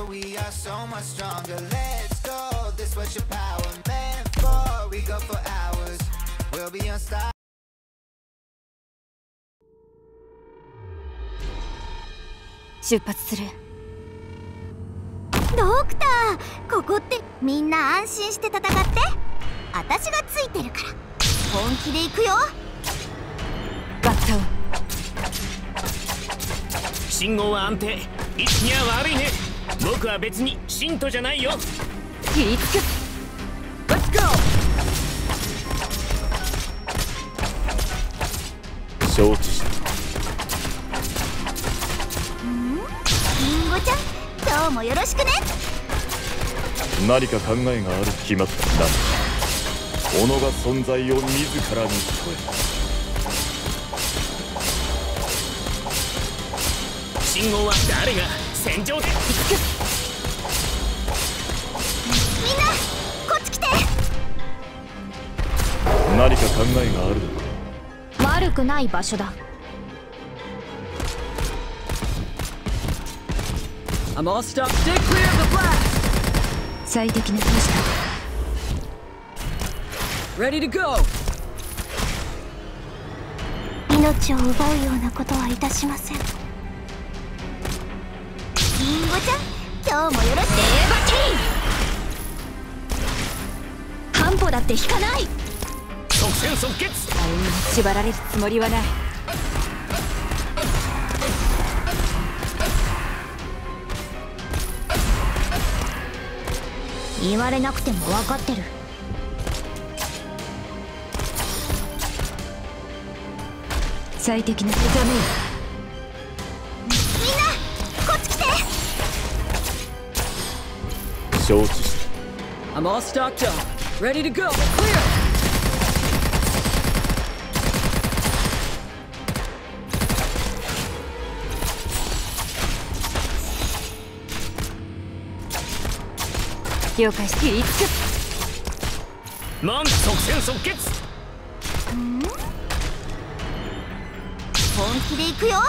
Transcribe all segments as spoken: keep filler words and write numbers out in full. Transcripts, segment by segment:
we are so much stronger. Let's go, this what your power meant for. We go for hours, we'll be unstoppable. 出発する。 ドクター、ここってみんな安心して戦って。私がついてるから本気で行くよ。 バッタを信号は安定。位置には悪いね。僕は別に信徒じゃないよ。 いつく Let's go。 承知した。 リンゴちゃん、今日もよろしくね。 何か考えがあると決まったんだ。己が存在を自らに問え。 信号は誰が戦場で。 みんなこっち来て。 何か考えがあるのか。 悪くない場所だ。 I'm all stopped. Stay clear of the blast. 最適な投資だ。 Ready to go. 命を奪うようなことはいたしません。リンゴちゃん、今日もよろしく。 半歩だって引かない。 即戦即決。 あいに縛られるつもりはない。 言われなくても分かってる。 最適な目覚めよ。 みんなこっち来て。 承知した。 I'm all stocked up. Ready to go. Clear. 了解して。いつくなん即戦即決。 本気で行くよ。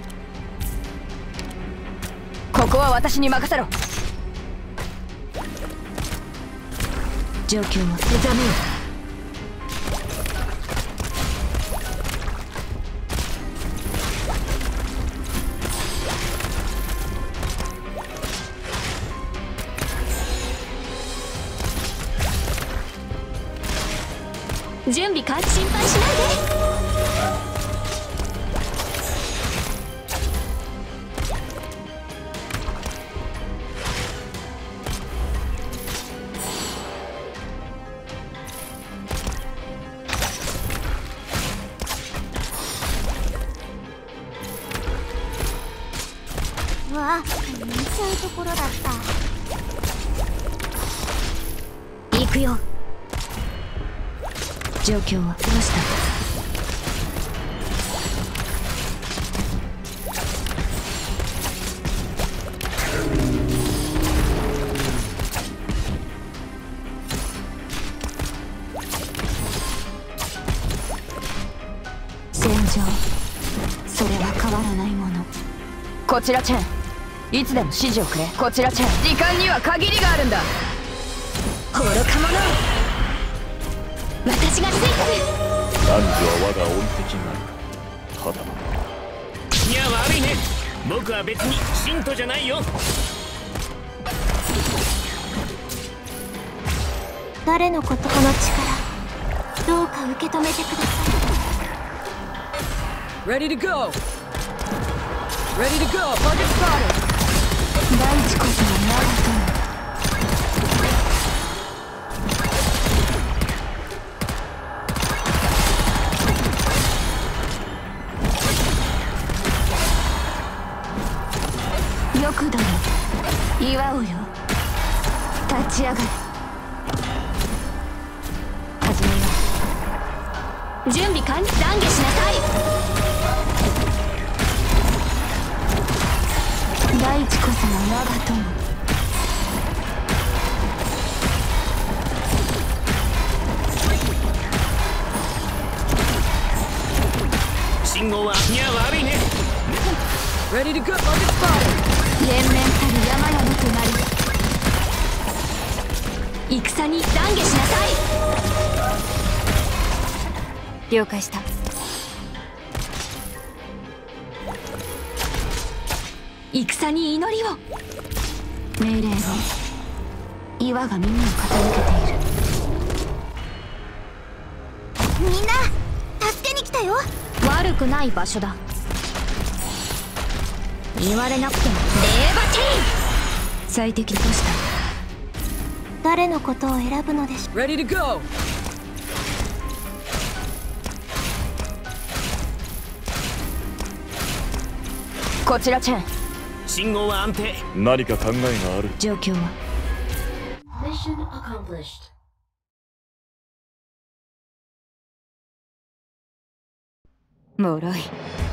ここは私に任せろ。状況も目覚めよ。準備完。心配しないで。 うわ、見ちゃうところだった。 行くよ。状況はどうした。戦場、それは変わらないもの。こちらチェン、いつでも指示をくれ。こちらチェン、時間には限りがあるんだ。愚か者、私がついてる。 男女は我が恩敵なる。ただいや悪いね。僕は別に信徒じゃないよ。 誰のこと、この力どうか受け止めてください。 Ready to go. Ready to go. Target spotted. 大地こそが我が友。よくだよ、祝おうよ。立ち上がれ。始めよう。準備完了。懺悔しなさい。大地こそが我が友。 信号はいや悪いね。 Ready to go. Target spotted. 連綿たる山々となり戦に懺悔しなさい。了解した。戦に祈りを。命令を。岩が耳を傾けている。 みんな助けに来たよ。 悪くない場所だ。言われなくてもレーバティーン最適とした。 誰のことを選ぶのでしょう。 Ready to go. こちらチェン。 信号は安定。 何か考えがある。 状況は Mission accomplished. 脆い。